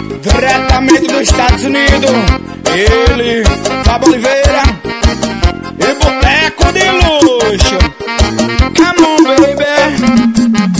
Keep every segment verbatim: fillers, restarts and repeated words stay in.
diretamente dos Estados Unidos, ele, Fábio Oliveira e Boteco de Luxo. Come on, baby.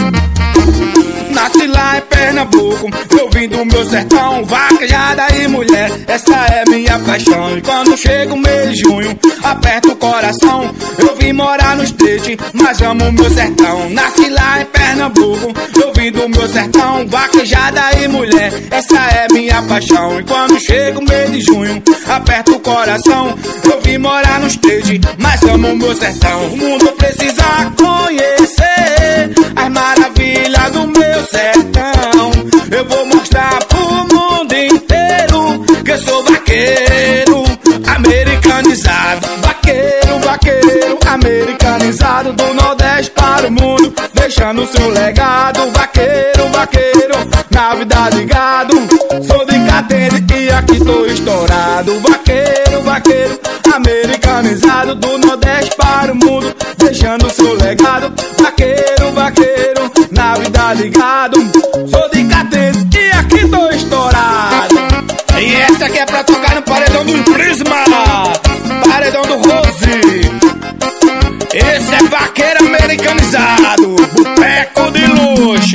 Nasci lá em Pernambuco, eu vim do meu sertão, vaquejada e mulher, essa é minha paixão. E quando chega o mês de junho, aperta o coração. Eu vim morar no state, mas amo o meu sertão. Nasci lá em Pernambuco, eu vim do meu sertão, vaquejada e mulher, essa é minha paixão. E quando chega o mês de junho, aperta o coração. Eu vim morar no state, mas amo o meu sertão. O mundo precisa conhecer as maravilhas do meu sertão. Eu vou mostrar pro mundo inteiro que eu sou vaqueiro americanizado. Vaqueiro, vaqueiro americanizado, do Nordeste para o mundo, deixando seu legado. Vaqueiro, vaqueiro, na vida ligado. Sou de Catende e aqui tô estourado. Vaqueiro, vaqueiro americanizado, do Nordeste para o mundo, deixando seu legado. Vaqueiro, vaqueiro, na vida ligado. Sou de Catende e aqui tô estourado. E essa aqui é pra tocar no paredão do Prisma, paredão do Rose. Esse é vaqueiro americanizado, Boteco de Luxo.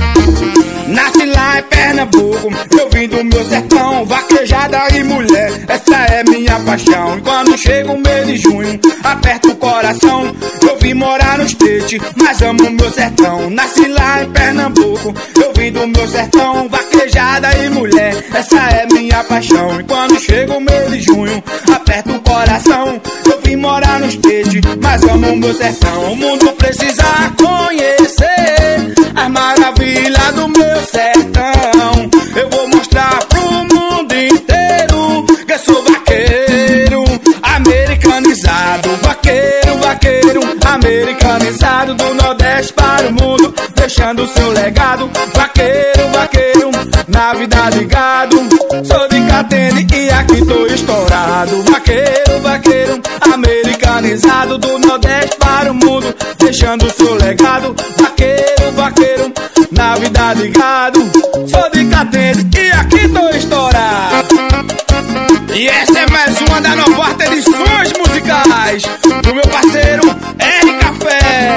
Nasci lá em Pernambuco, eu vim do meu sertão, vaquejada e mulher, essa é minha paixão. E quando chega o mês de junho, aperta o coração. Eu vim morar no state, mas amo o meu sertão. Nasci lá em Pernambuco, eu vim do meu sertão, vaquejada e mulher, essa é minha paixão. E quando chega o mês de junho, aperta o coração. Eu vim morar no state, mas amo o meu sertão. O mundo precisa conhecer as maravilhas do meu sertão. Eu vou mostrar pro mundo inteiro que eu sou vaqueiro americanizado. Vaqueiro, vaqueiro americanizado, do Nordeste para o mundo, deixando seu legado. Vaqueiro, vaqueiro, na vida ligado. Sou de Catende e aqui tô estourado. Vaqueiro, vaqueiro americanizado, do Nordeste para o mundo, deixando seu legado. Vaqueiro, vaqueiro, na vida ligado. Sou de Catende e aqui tô estourado. E essa é mais uma das novas edições musicais do meu parceiro R Café,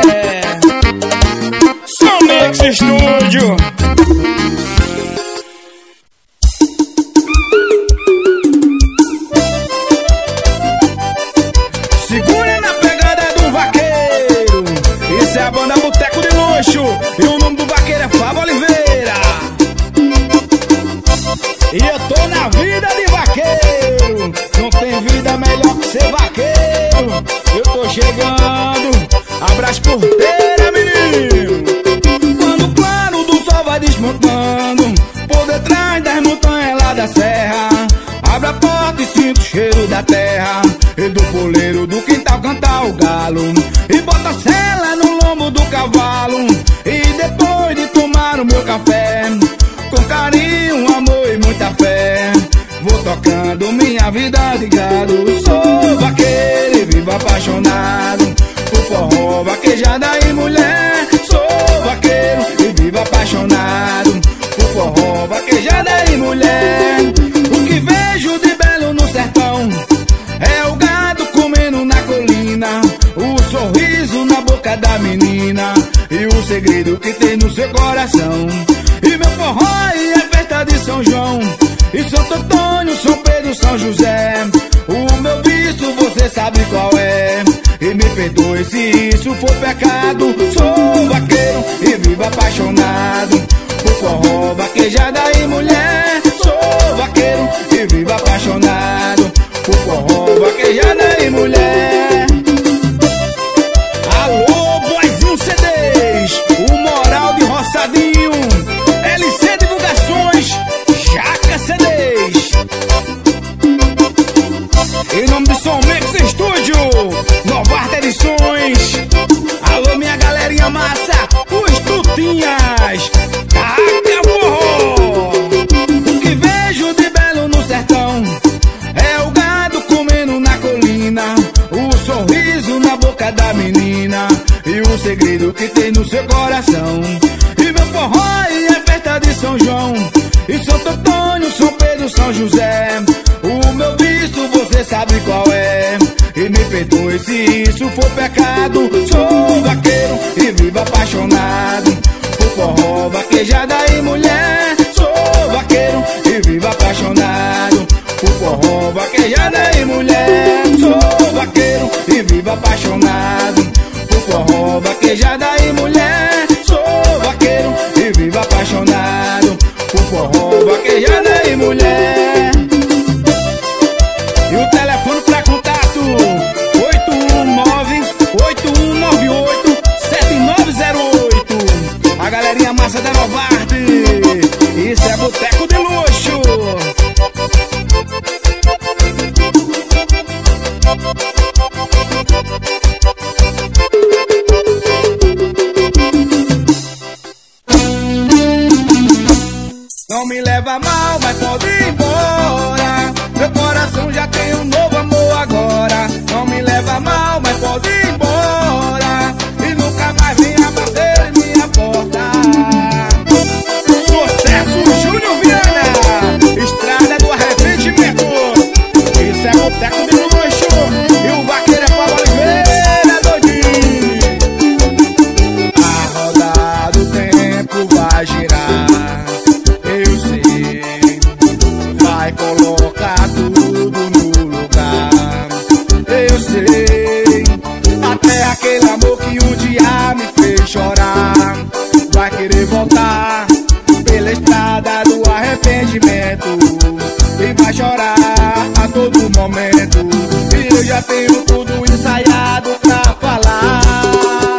Somex Studio. Segura na pegada do vaqueiro. Isso é a banda Boteco de Luxo e o nome do vaqueiro é Fábio Oliveira. E eu tô na vida de vaqueiro, não tem vida melhor que ser vaqueiro. Eu tô chegando, abraço porteira, menino. Quando o claro do sol vai desmontando por detrás das montanhas lá da serra, abre a porta e sinto o cheiro da terra e do poleiro do quintal cantar o galo. E bota a sela no lombo do cavalo, e depois de tomar o meu café, com carinho, amor e muita fé, vou tocando minha vida de gado. Sou vaqueiro e vivo apaixonado por forró, vaquejada e mulher. Sou vaqueiro e vivo apaixonado por forró, vaquejada e mulher. O que vejo de belo no sertão é o gado comendo na colina, o sorriso na boca da menina e o segredo que tem no seu coração. E meu forró e a festa de São João, e Santo Antônio, São Pedro, São José. O meu vício você sabe qual é, e me perdoe se isso for pecado. Sou vaqueiro e vivo apaixonado por forró, vaquejada e mulher. Sou vaqueiro e vivo apaixonado por forró, vaquejada e mulher. Alô, Boizinho C Ds, o moral de Roçadinho, L C Divulgações, Jaca C Ds. Em nome do Somex Studio, novas edições. Alô, minha galerinha massa, os tutinhas, taca forró. José, o meu vício você sabe qual é. E me perdoe se isso for pecado. Sou vaqueiro e vivo apaixonado por forró, vaquejada e mulher. Sou vaqueiro e vivo apaixonado por forró, vaquejada e mulher. Sou vaqueiro e vivo apaixonado por forró, vaquejada e mulher. Sou vaqueiro e vivo apaixonado por forró, vaquejada e mulher. E o telefone pra contato oito um nove, oito um nove oito, sete nove zero oito. A galerinha massa da Novarte, isso é Boteco de Luxo. Não me leva mal, mas pode ir embora. Meu coração já tem um novo amor agora. Não me leva mal, mas pode ir embora. E nunca mais venha bater em minha porta. Sucesso, Júnior Viana, Estrada do Arrependimento. Isso é Boteco de Luxo. E o vaqueiro é Paulo Oliveira, doidinho. A roda do tempo vai girar, eu sei, vai colocar tudo no lugar. Eu sei, até aquele amor que um dia me fez chorar vai querer voltar pela estrada do arrependimento e vai chorar a todo momento. E eu já tenho tudo ensaiado pra falar.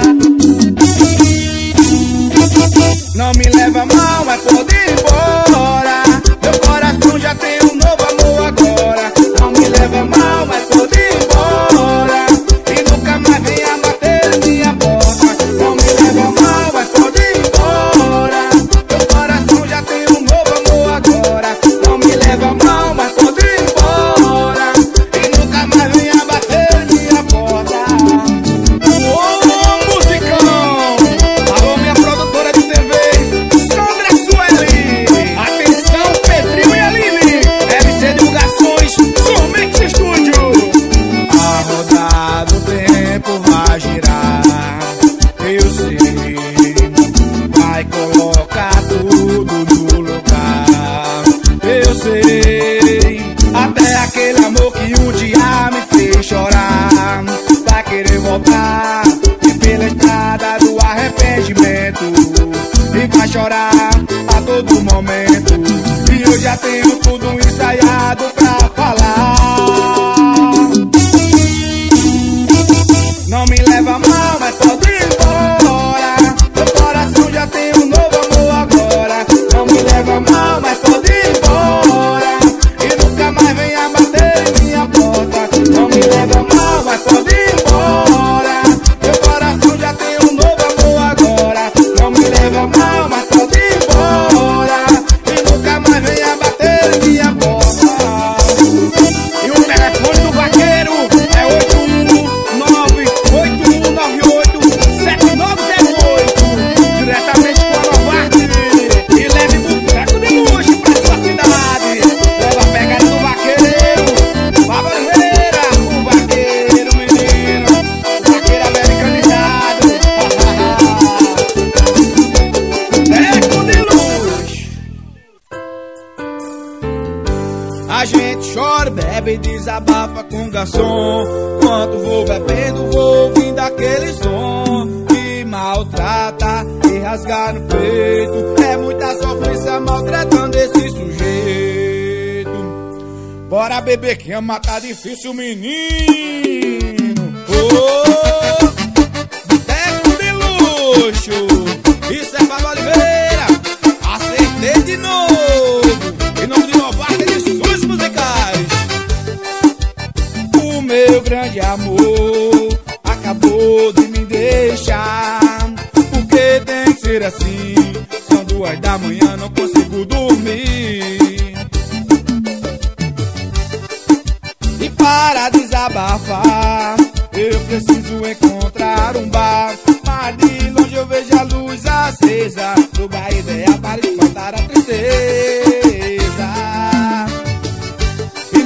Não me leva mal, mas pode ir embora. Meu coração já tem um novo amor agora. Não me leva mal, mas pode ir embora. E nunca mais venha bater em minha porta. Não me leva mal, mas pode ir embora. Meu coração já tem um novo amor agora. Não me leva mal, mas pode ir embora. E nunca mais venha bater em minha porta. Ô, musicão! Alô, minha produtora de T V, Sandra Sueli. Atenção, Pedrinho e Aline, M C Divulgações, Surmix Estúdio. A roda do tempo vai girar, eu sei, vai colocar tudo no lugar. Eu sei, até aquele amor que um dia me fez chorar vai querer voltar pela estrada do arrependimento e vai chorar a todo momento. E eu já tenho tudo ensaiado pra falar. Não me leva mal, mas pode ir embora. Meu coração já tem um novo amor agora. Não me leva mal, mas pode ir embora. E nunca mais venha bater em minha porta. Não me leva mal, mas pode ir embora. Meu coração já tem um novo amor agora. Não me leva mal, mas pode ir embora. E nunca mais venha bater em minha porta. E o telefone do vaqueiro é oito um nove, oito um nove oito, sete nove zero oito. Diretamente com a Novarte. E leve Boteco de Luxo pra sua cidade. Leva a pegada do vaqueiro, Paulo Oliveira, o vaqueiro, menino, o vaqueiro americanizado. Boteco de Luxo. A gente chora, bebe e desabafa com o garçom. Quando vou bebendo, vou ouvindo aquele som que maltrata e rasga no peito. É muita sofrência maltratando esse sujeito. Bora beber que ama tá difícil, menino. Oh, Boteco de Luxo. Isso é Paulo Oliveira. Acertei de novo. Em nome de Novarte de Sons Musicais. O meu grande amor acabou de me deixar. Porque tem que ser assim. São duas da manhã, não consigo dormir. E para desabafar, eu preciso encontrar um bar. Mas de longe eu vejo a luz acesa. Lugar ideal para espantar a tristeza.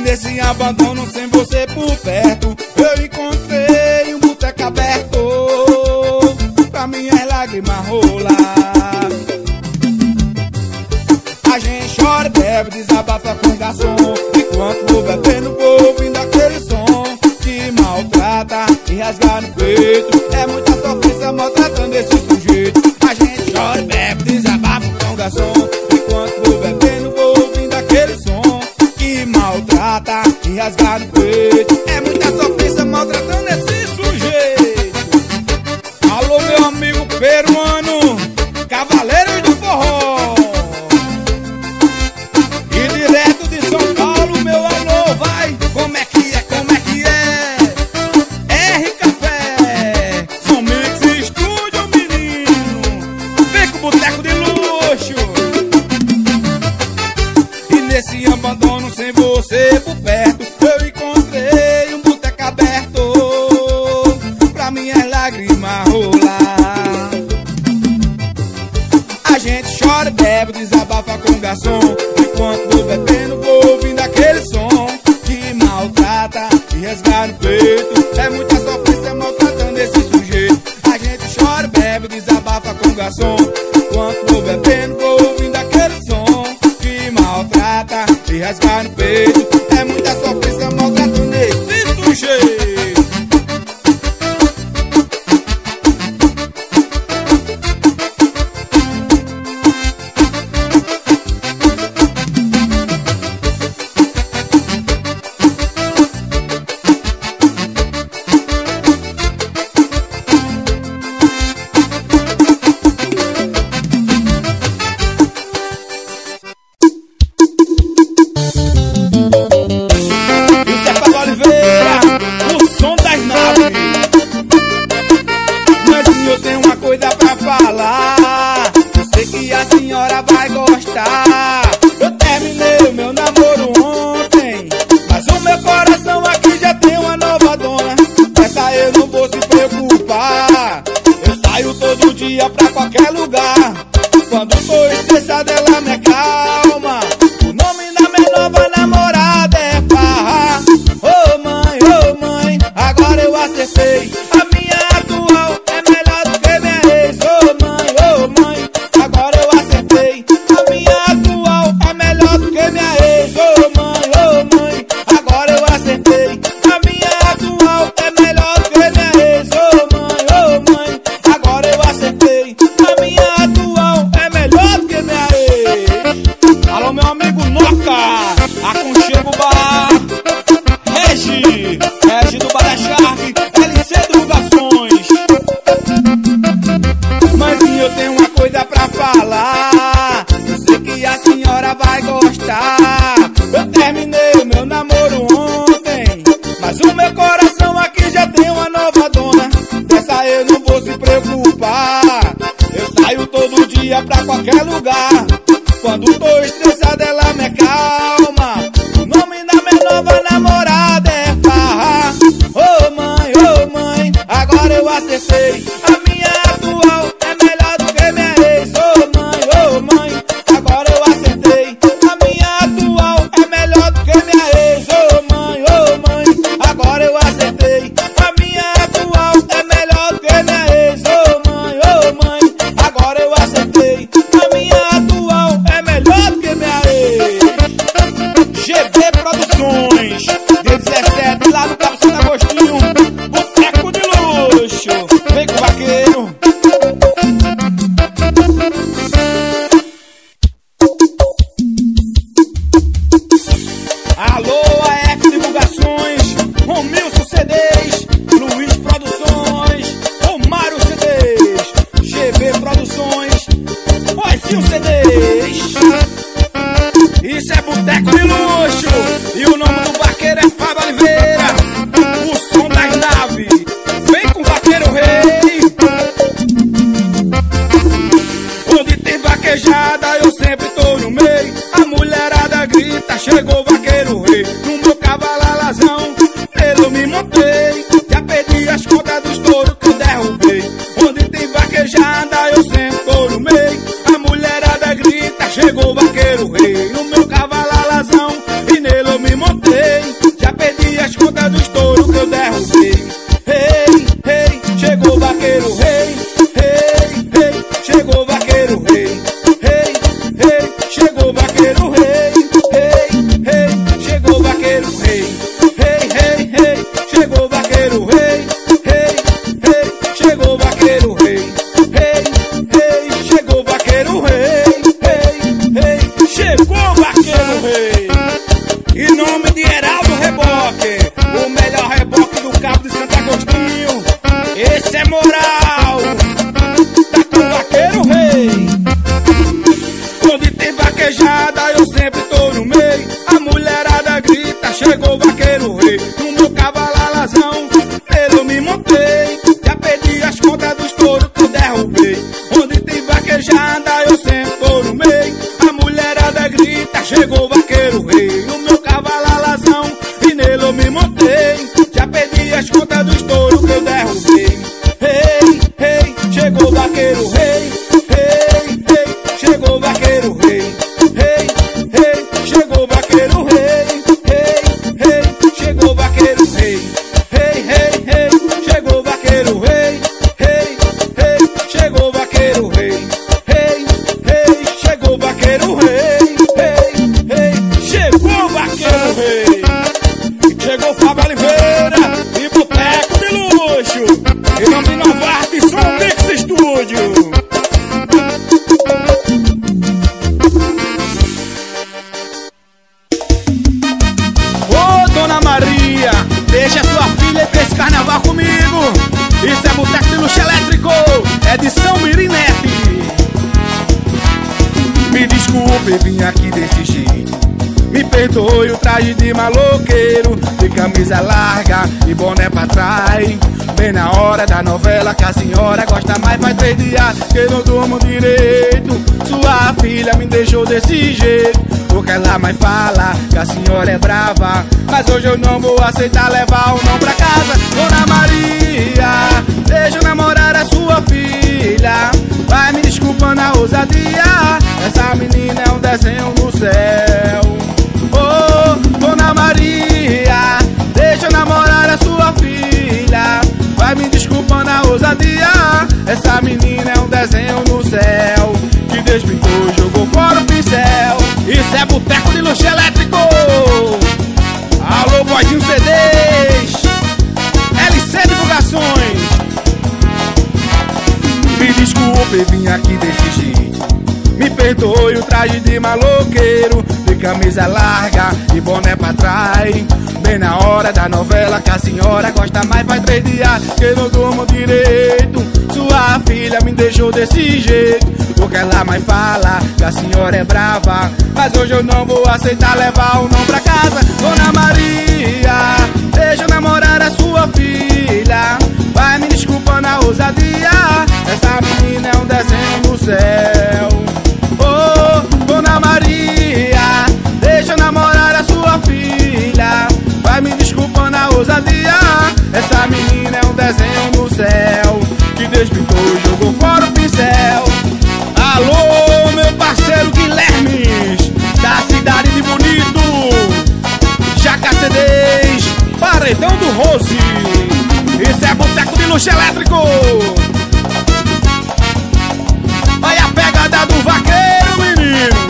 nesse abandono sem você por perto, eu encontrei um boteco aberto pra minhas lágrimas rolar. A gente chora, bebe, desabafa com o garçom, enquanto vou bebendo, vou ouvindo aquele som que maltrata e rasga no peito. É muita sofrência maltratando esse sujeito. A gente chora, bebe, desabafa com o garçom, enquanto vou bebendo, vou ouvindo aquele som que maltrata e rasga no peito. É muita sofrência maltratando esse sujeito. Alô, meu amigo peruano, Cavaleiros do Forró, e direto de São Paulo, meu alô, vai. Como é que é, como é que é? R Café, Som Mix Estúdio, menino. Vem com o boteco de luxo. E nesse abandono sem você por perto, eu encontrei um boteco aberto pra minhas lágrimas rolar. A gente chora, bebe, desabafa com o garçom, enquanto vou bebendo, vou ouvindo aquele som que maltrata e rasga no peito. É muita sofrência maltratando esse sujeito. A gente chora, bebe, desabafa com o garçom, enquanto vou bebendo, vou ouvindo aquele som que maltrata e rasga no peito. É muita sofrência maltratando esse sujeito. Chegou o vaqueiro rei no meu cavalo alazão, e nele eu me montei. vaquejada, eu sempre tô no meio. A mulherada grita, chegou o vaqueiro rei. No meu cavalo alazão, eu me montei. Já perdi as contas dos touros que eu derrubei. Onde tem vaquejada, eu sempre tô no meio. A mulherada grita, chegou o vaqueiro rei. No meu cavalo alazão, e nele eu me montei. Já perdi as contas dos touros que eu derrubei. Rei, rei, chegou o vaqueiro rei. Rei, rei, chegou o vaqueiro rei. Rei, rei, chegou o vaqueiro rei. Rei, rei, chegou o vaqueiro rei. Rei, rei, rei, chegou o vaqueiro rei. Rei, rei, chegou o vaqueiro rei. Rei, rei, chegou o vaqueiro rei. Rei, rei, chegou o vaqueiro rei. Chegou o Fábio Oliveira e Boteco de Luxo. Em nome de Novarte, Som Mix Studio. Ô, Dona Maria, deixa sua filha ir pra esse carnaval comigo. Isso é Boteco de Luxo Elétrico, é de São Mirinete. Me desculpe, vim aqui desse jeito. Me perdoe o traje de maloqueiro, de camisa larga e boné pra trás. Bem na hora da novela que a senhora gosta mais. Faz três dias que eu não durmo direito. Sua filha me deixou desse jeito, porque ela mais fala que a senhora é brava. Mas hoje eu não vou aceitar levar o não pra casa. Dona Maria, deixa eu namorar a sua filha. Vai me desculpando a ousadia, essa menina é um desenho no céu. Oh, Dona Maria, deixa eu namorar a sua filha. Vai me desculpando a ousadia, essa menina é um desenho no céu. Que Deus pintou e jogou fora o pincel. Isso é Boteco de Luxo Elétrico. Alô, boizinho C Ds, L C Divulgações. Me desculpe, vim aqui desse jeito. Me perdoe o traje de maloqueiro, de camisa larga e boné pra trás. Bem na hora da novela que a senhora gosta mais. Faz três dias que eu não durmo direito. Sua filha me deixou desse jeito, porque ela mais fala que a senhora é brava. Mas hoje eu não vou aceitar levar o não pra casa. Dona Maria, deixa eu namorar a sua filha. Vai me desculpando a ousadia, essa menina é um desenho no céu. Oh, Dona Maria, deixa eu namorar a sua filha. Vai me desculpando a ousadia, essa menina é um desenho no céu. Que Deus pintou e jogou fora o pincel. Alô, meu parceiro Guilhermes, da cidade de Bonito, Jaca C Ds, Paredão do Rose. Isso é Boteco de Luxo Elétrico. Olha a pegada do vaqueiro, menino.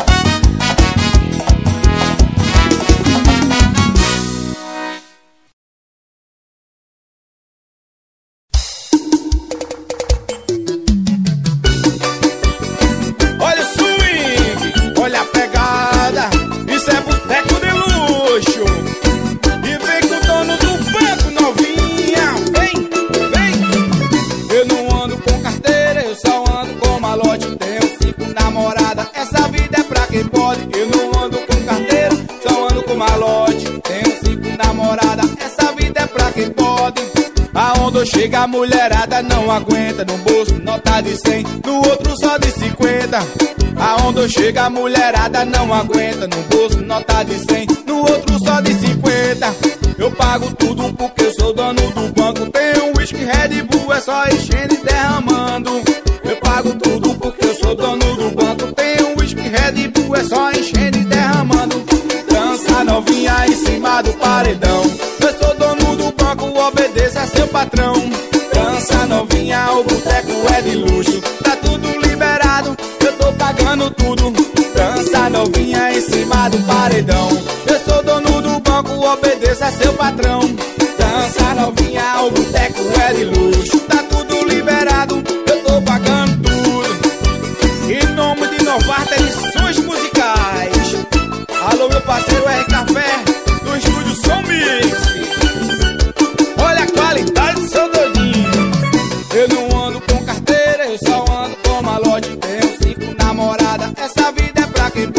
Olha o swing, olha a pegada. Isso é Boteco de Luxo. E vem com o dono do banco, novinha. Vem, vem. Eu não ando com carteira, eu só ando com malote. Tenho cinco namoradas, essa vida é pra quem pode. Eu não ando com carteira, só ando com malote. Tenho cinco namoradas, essa vida é pra quem pode. Aonde eu chego a mulherada não aguenta. No bolso nota de cem, no outro só de cinquenta. Aonde eu chego a mulherada não aguenta. No bolso nota de cem, no outro só de cinquenta. Eu pago tudo porque eu sou dono do banco. Tenho whisky, Red Bull, é só enchendo e derramando. Eu pago tudo porque eu sou dono do banco. Tenho whisky, Red Bull, é só enchendo e derramando. Dança novinha em cima do paredão. Eu sou dono do banco, obedeça a seu patrão. Dança novinha, o boteco é de luxo. Tá tudo liberado, eu tô pagando tudo. Dança novinha em cima do paredão. Eu sou dono do banco, obedeça a seu patrão. Dança novinha, o boteco é de luxo. Tá tudo liberado, eu tô pagando tudo. Em nome de Novarte Edições Musicais. Alô, meu parceiro R Café, do estúdio Som Mix. Olha a qualidade do seu doidinho. Eu não ando com carteira, eu só ando com malote. Tenho cinco namoradas, essa vida é pra quem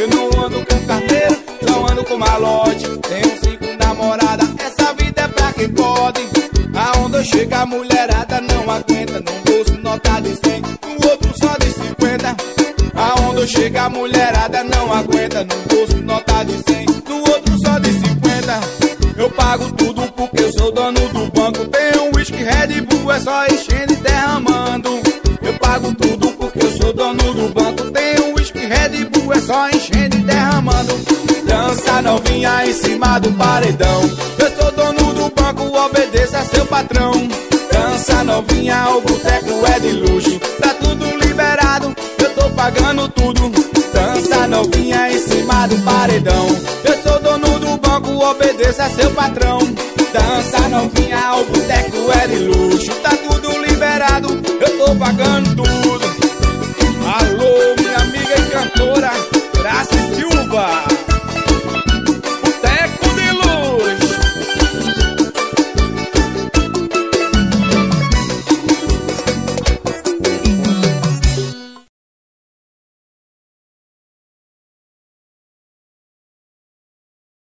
Eu não ando com carteira, não ando com malote. Tenho cinco namoradas, essa vida é pra quem pode. Aonde eu chego a mulherada não aguenta. Num bolso nota de cem, no outro só de cinquenta. Aonde eu chego a mulherada não aguenta. Num bolso nota de cem, no outro só de cinquenta. Eu pago tudo porque eu sou dono do banco. Tenho um whisky Red Bull, é só enchendo e derramando. Eu pago tudo porque eu sou dono do banco. Tenho um whisky Red Bull, é só enchendo e derramando. Dança novinha em cima do paredão. Eu sou dono do banco, obedeça a seu patrão. Dança novinha, o boteco é de luxo. Tá tudo liberado, eu tô pagando tudo. Dança novinha em cima do paredão. Eu sou dono do banco, obedeça a seu patrão. Dança novinha, o boteco é de luxo. Tá tudo liberado, eu tô pagando tudo. Alô, minha amiga e cantora Graça